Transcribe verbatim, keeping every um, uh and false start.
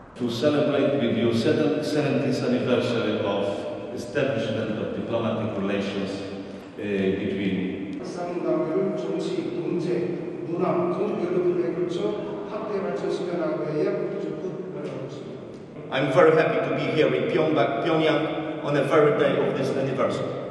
to celebrate with you seventieth anniversary of establishment of diplomatic relations uh, between. 쌍방을 정치, 경제, 문화, 종교 연구에 걸쳐 확대 발전시켜 나가야 적극 노력하고 있습니다. I'm very happy to be here in Pyongyang on the very day of this anniversary.